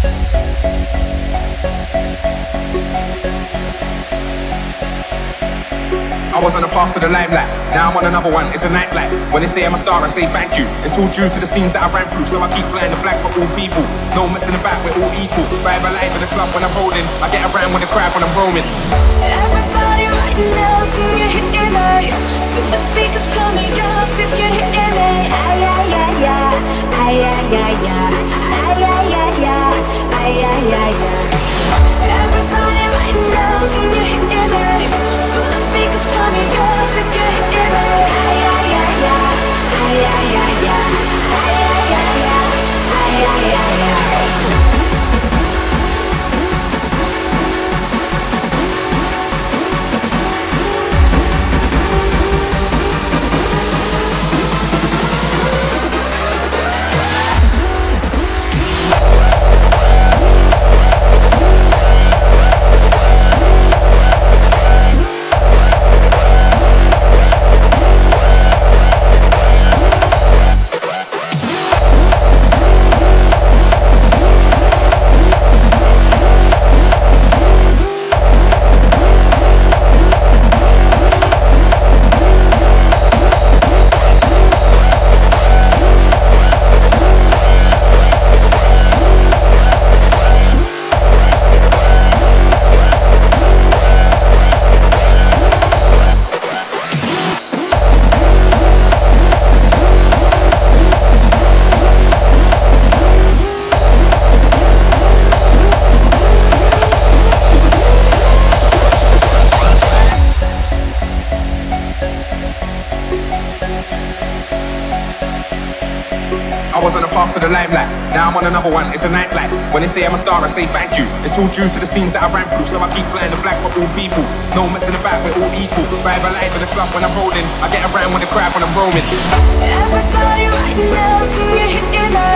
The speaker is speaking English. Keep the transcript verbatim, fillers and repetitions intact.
I was on the path to the limelight, now I'm on another one, it's a night flight. When they say I'm a star, I say thank you. It's all due to the scenes that I ran through, so I keep flying the flag for all people. No messing about, we're all equal. Vibe alive in the club when I'm rolling, I get around with the crowd when I'm roaming. Everybody right now, can you hear me? Feel the speakers turn me up if you hear me. Ay, ay, ay, ay, ay, ay, ay, ay, ay, ay, ay, ay, ay, ay, ay. Everybody right now, can you hear me? Feel the speakers turn me up if you hear me. Ay, ay, ay, ay, ay, ay, ay, ay, ay, ay, ay, ay, ay, ay. I was on the path to the limelight, now I'm on another one, it's a night flight. When they say I'm a star, I say thank you. It's all due to the scenes that I ran through, so I keep flying the flag for all people. No messing about, we're all equal. Vibe alive in the club when I'm rolling, I get around with the crowd when I'm roaming. Everybody right now, can you hear me?